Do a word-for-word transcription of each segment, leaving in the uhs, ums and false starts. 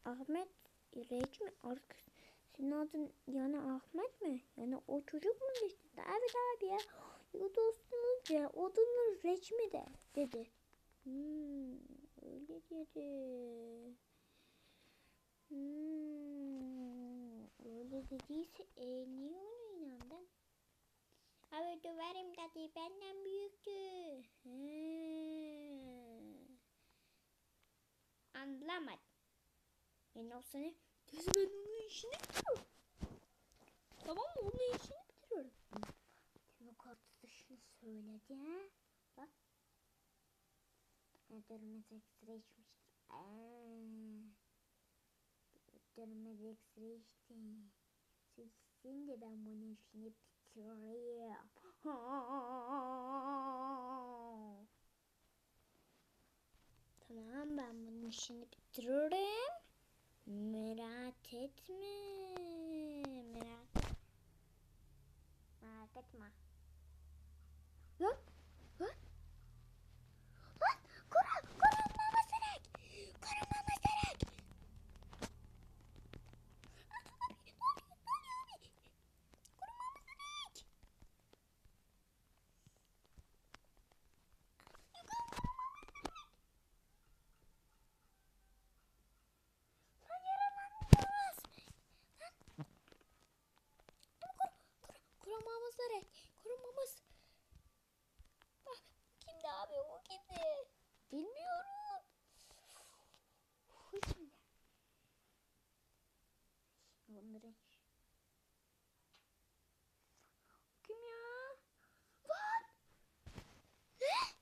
Ahmet Recmi Ark. Senin adın yani Ahmet mi? Yani o çocuk mu işte? Evet abi ya. O dostumuz ya. Adını Recmi de dedi. Hmm, öyle dedi. Hmm, öyle dediyse e, niye ona inandın? Abi döverim dedi, benden büyüktü. Hmm. Anlamadım. Yani o sene ben onun işini bitiriyorum. Tamam mı? Onun işini bitiriyorum. Şimdi kartı dışını söyledi ha. Bak. Dönmez ekstra içmiştir. Dönmez ekstra içti. Sizin de ben bunun işini bitiriyorum. Tamam, ben bunun işini bitiriyorum. Merak etme. Merak etme. Merak etme. Lan. Lan. Lan. Koran. Koran mama serek. Koran mama serek. Abi. Ne oluyor? Ne oluyor abi? Koran mama serek. Lan yaralandınız. Lan. Koran mama serek. Koran mama serek. Kimdi abi? O kimdi? Bilmiyorum. Şimdi. Onları. Kim ya? Lan. Ne?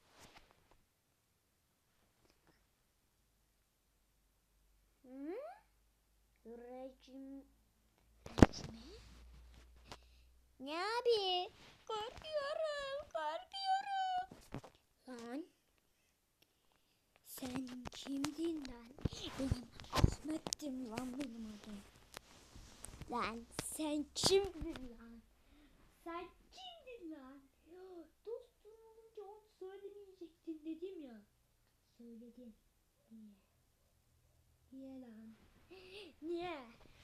Hı? Rejim. Rejimi? Ne abi? Korkuyorum. Korkuyorum. Lan. Sen kimdin lan? Benim Ahmet'tim lan benim adım. Lan sen kimdin lan? Sen kimdin lan? Ya dostun olunca onu söylemeyecektin dedim ya. Söyledin. Niye? Niye lan? Niye?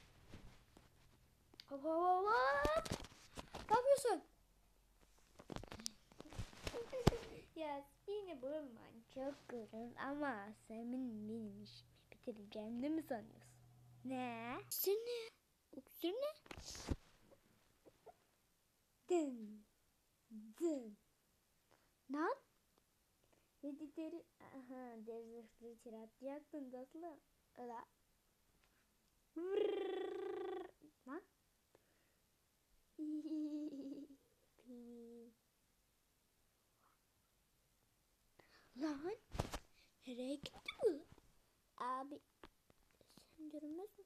Hop hop hop hop. Ne yapıyorsun? Ya yine bulman çok gurur ama sen benim, benim işimi bitireceğini mi sanıyorsun? Ne? Öksür ne? Öksür ne? Dın. Dın. Lan? Dedi deri. Aha, deri zırhlı çıratlayacaktın dostum. Öla. Lan? Lan? Nereye gitti bu? Abi sen görünmez mi?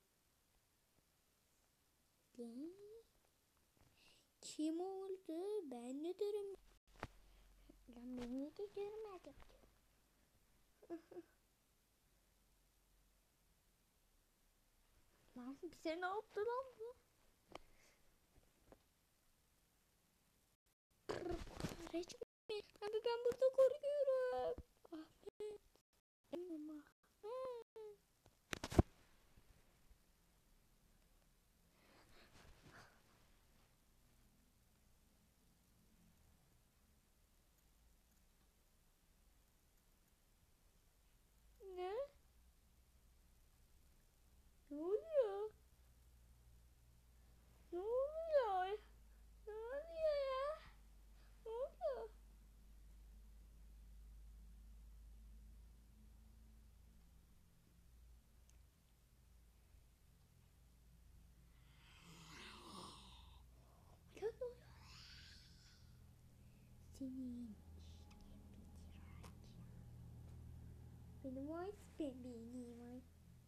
Lan? Kim oldu? Ben de görünmez. Lan beni de görmedi. Lan bize ne yaptı lan bu? Reçmi. Abi ben burada korkuyorum. Ahmet. Ahmet. Ne? Ne oluyor? Ne oluyor? Ne oluyor ya? Ne oluyor? Ne oluyor? Senin benim var benim var.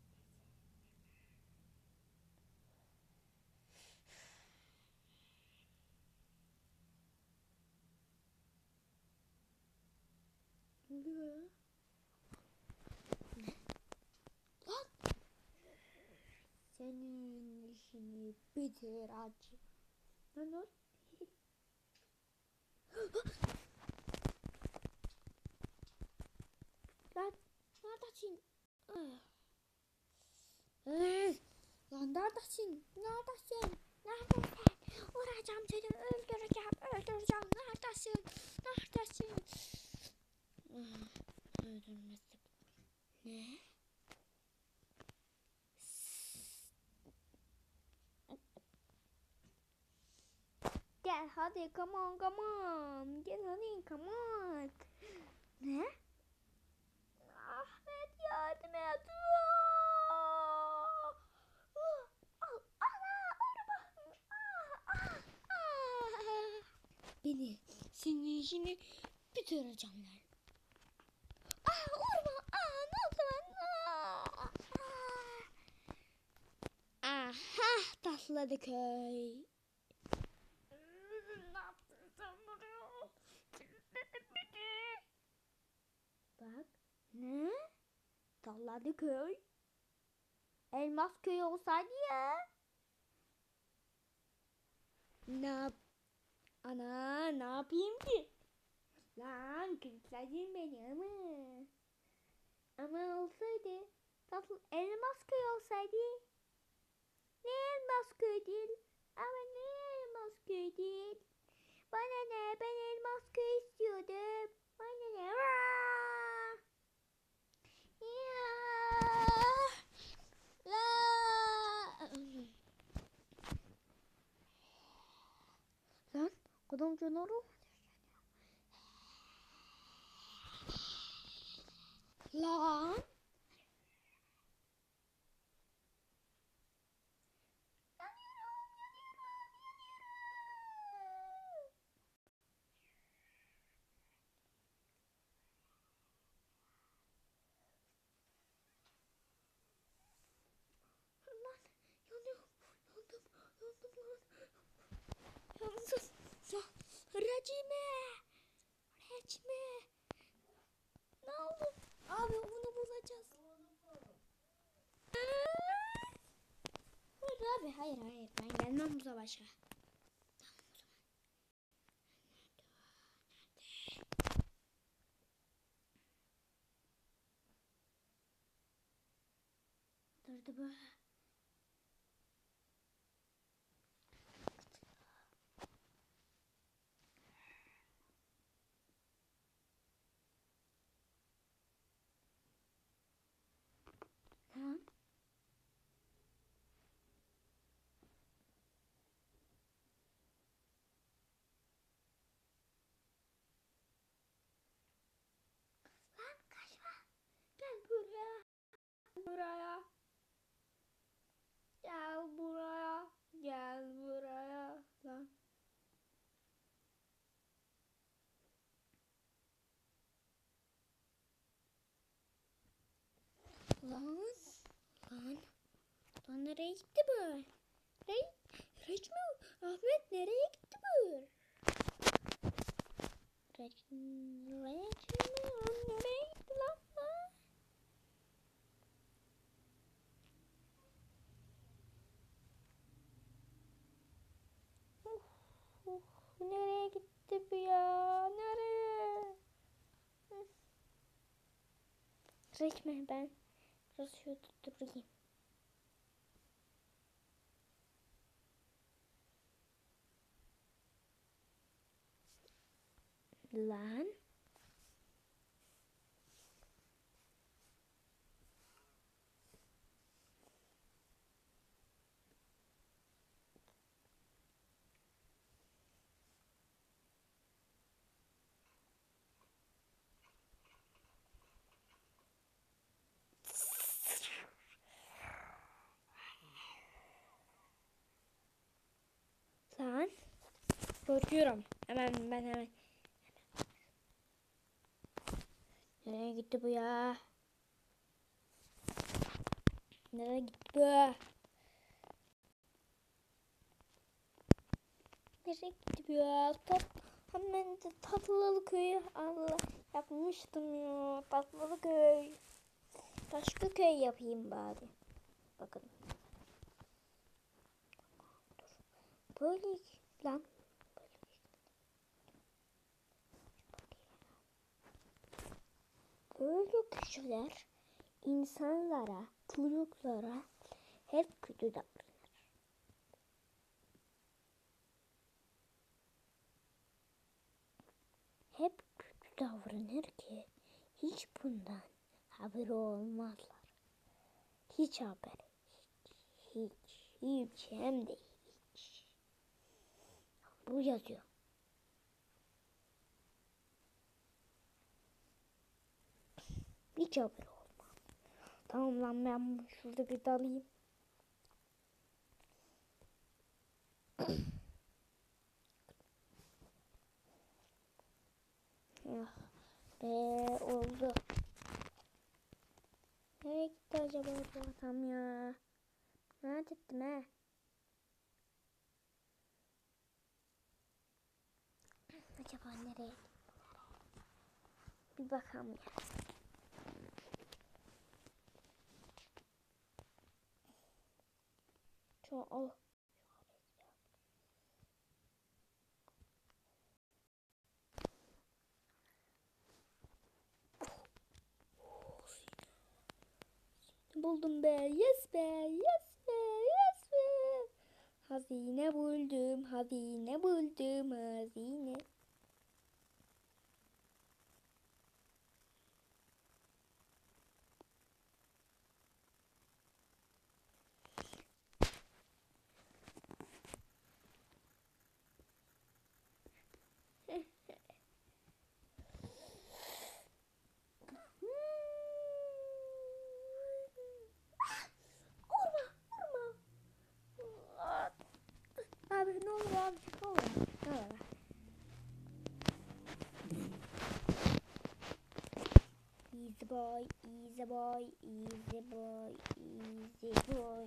Ne oluyor ya? Lan! Senin işini bitir acı. Lan dur. Lan neredesin? Ah. Ah. Neredesin? Neredesin? Neredesin? Vuracağım seni, öldüreceğim, öldüreceğim. Neredesin? Neredesin? Ah, öldürmesi. Ne? Gel hadi, come on, come on. Gel hadi, come on. Ne? Ahmet yardım et. Beni, senin işini bitireceğim lan. Ah, vurma. Ah, ne oldu lan? Aha, tasladı köy. Ne yaptın sen buraya? Bak. Ne? Tasladı köy. Elmas köy olsaydı ya. Ne yap? Ana, ne yapayım ki? Lan kilitledin beni ama. Ama olsaydı. Tatlı elmas köy olsaydı. Ne elmas köy değil? Ama ne elmas köy değil? Bana ne? Ben elmas köy istiyordum. Bana ne? Aa! Ya! La! Lan kadın canavarı. Lan! Yalnız ya, Recime, Recime, ne oldu? Abi onu bulacağız. Hayır abi, hayır hayır, ben gelmem bu savaşa. Durdu bu. Lan. Lan kaçma. Gel buraya. Buraya. Gel buraya. Gel buraya. Lan. Lan. Lan. Lan nereye gitti bu? Rey, Recmi, Ahmet nereye gitti bu? Recmi, Recmi, nereye gitti lan? Uf, uf, nereye gitti bu ya? Nereye? Recmi, ben biraz şurada durayım. Lan. Lan. Korkuyorum. Hemen ben hemen. Nereye gitti bu ya? Nereye gitti bu? Nereye gitti bu ya? Tat, hemen de Tatlılı köyü Allah yapmıştım ya. Tatlılı köy. Başka köy yapayım bari. Bakın. Böyle lan. Böyle kişiler insanlara, çocuklara hep kötü davranır. davranır ki hiç bundan haberi olmazlar. Hiç haber. Hiç, hiç hem de hiç. Bu yazıyor. Hiç haber olmaz. Tamam lan, ben şurada bir dalayım. Ah be, oldu. Nereye gitti acaba bu adam ya? Merak ettim he. Acaba nereye? Bir bakalım ya. Şu al. Buldum be. Yes be. Yes be. Yes be. Hazine buldum. Hazine buldum. Hazine. Abi ne olur abi, ne olur. Ne olur. Easy boy, easy boy, easy boy, easy boy.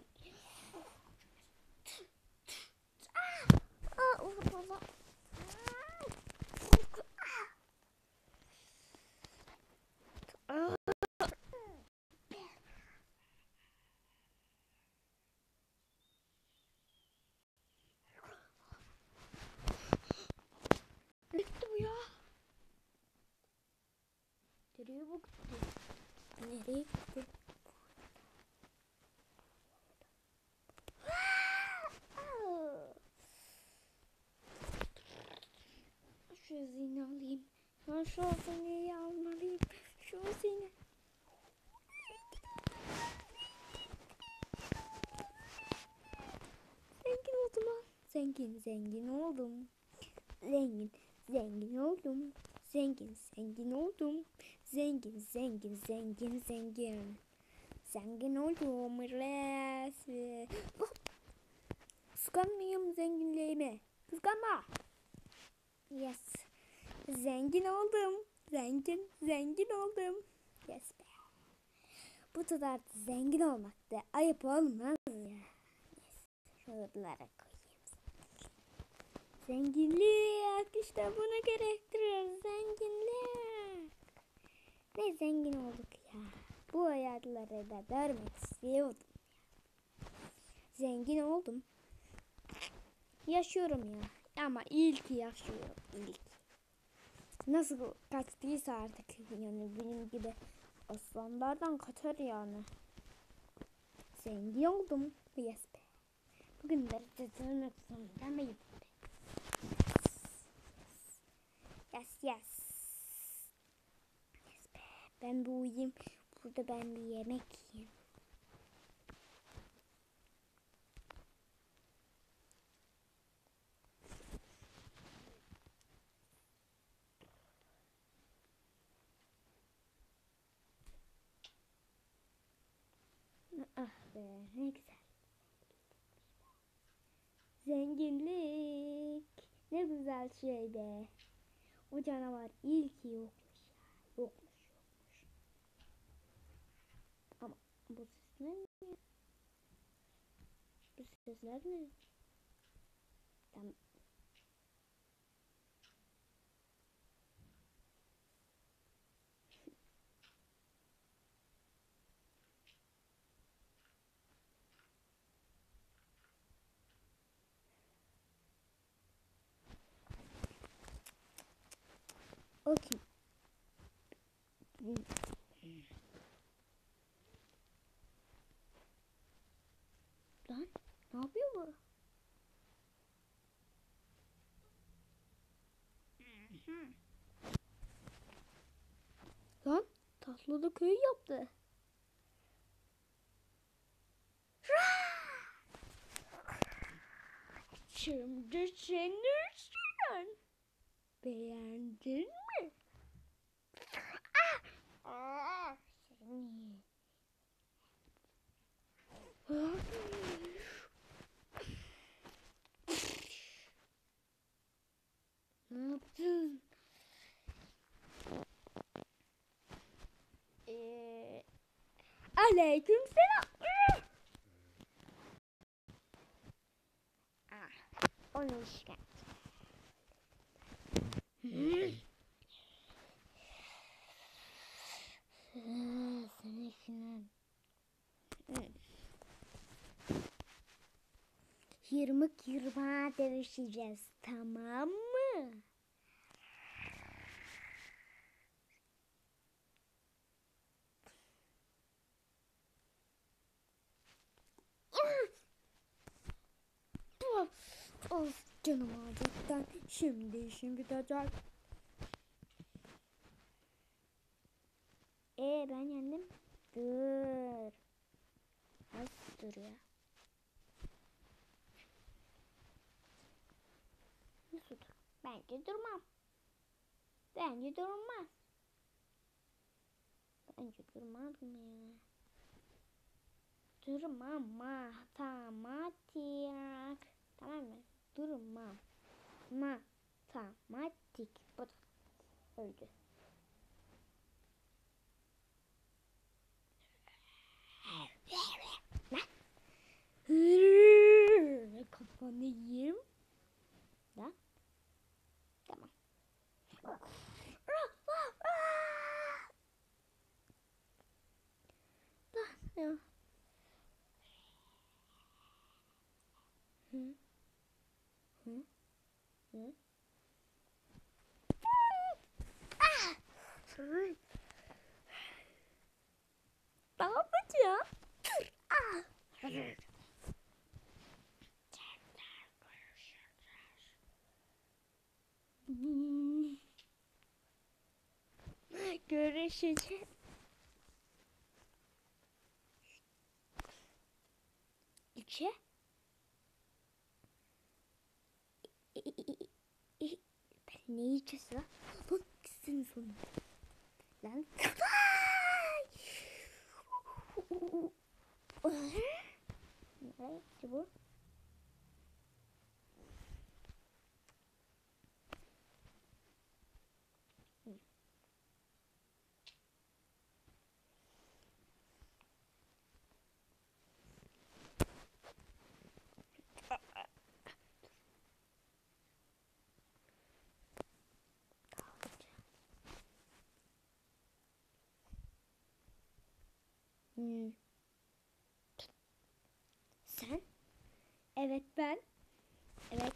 Aa, olur baba. Ne gitti bu ya? Nereye bu gitti? Nereye gitti? Şu hazine alayım. Ben şu hazineyi almalıyım. Şu hazine. Zengin oldum lan. Zengin, zengin oldum. Zengin, zengin oldum. Zengin, zengin oldum. Zengin, zengin, zengin, zengin. Zengin oldum. Resmi. Oh. Kıskanmayayım zenginliğimi. Kıskanma. Yes. Zengin oldum. Zengin, zengin oldum. Yes be. Bu kadar zengin olmak da ayıp olmaz ya. Yes. Şuralara koyayım. Zenginlik işte bunu gerektirir. Zenginlik. Ne zengin olduk ya. Bu hayatları da görmek istiyordum. Zengin oldum. Yaşıyorum ya. Ama ilk yaşıyorum. İlk. Nasıl kaçtıysa artık. Yani benim gibi aslanlardan kaçar yani. Zengin oldum. Yes be. Bugünleri cezanı demeyin. Yes yes. Yes be. Ben bir uyuyayım. Burada ben bir yemek yiyeyim. Ah be, ne güzel. Zenginlik ne güzel şey be. O canavar iyi ki yokmuş ya. Yokmuş yokmuş. Ama bu ses ne? Bu sesler ne? Tamam. Okey. Lan ne yapıyor bu? Aslında köy yaptı. Şimdi senin sıran. Beğendin mi? Ah! Aa, seni. Ne yaptın? Ee, aleyküm selam. Ah, onu işte. Seni şimdi. Yirmik yirma dövüşeceğiz, tamam mı? Of, of canım acıktan. Şimdi işim bitecek. Ee ben yendim. Dur. Nasıl dur ya? Nasıl dur? Bence durmam. Bence durmaz. Bence durmaz mı ya? Durmam matematik. Tamam mı? Durmam. Matematik. Bu öldü. Kafanı yiyeyim. Da. Tamam. Ya. Hı? Hı? Hı? Ah! Ne yapacağım? Ah! Görüşeceğiz. İki. Ben ne yiyeceğiz lan? Bak gitsin sonra. Lan. Nereye gitti bu? Hmm. Sen? Evet ben. Evet.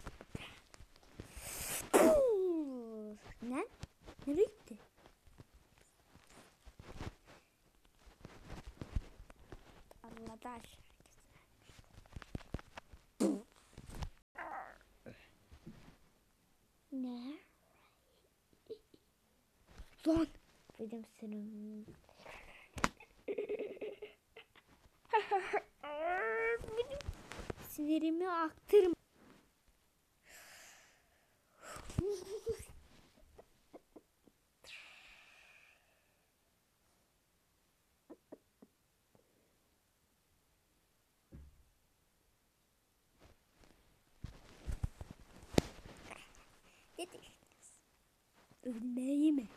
Ne? Nereye gitti? Allah'da aşağı. Ne? Lan. Dedim senin. Sinirimi aktırma. Dedik. Ölmeyi mi?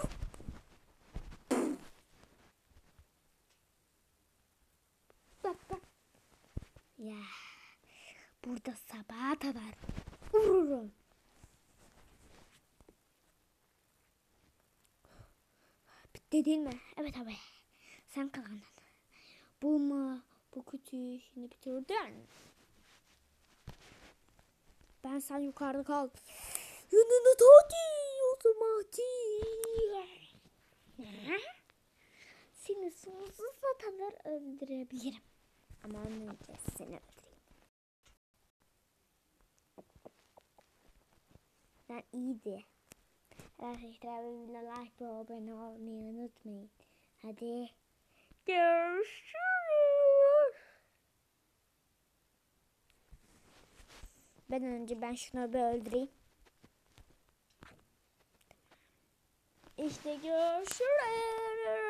Bak bak. Ya. Burada sabaha kadar vururum. Bitti değil mi? Evet abi. Sen kazandın. Bu mu? Bu kutuyu şimdi bitirdin. Ben sen yukarıda kal. Yanına tatil otomatik. Seni sonsuza kadar öldürebilirim. Ama önce seni öldüreyim. Ben iyiydi. Arkadaşlar benimle like ve abone olmayı unutmayın. Hadi görüşürüz. Ben önce ben şunu bir öldüreyim. İşte görüşürüz.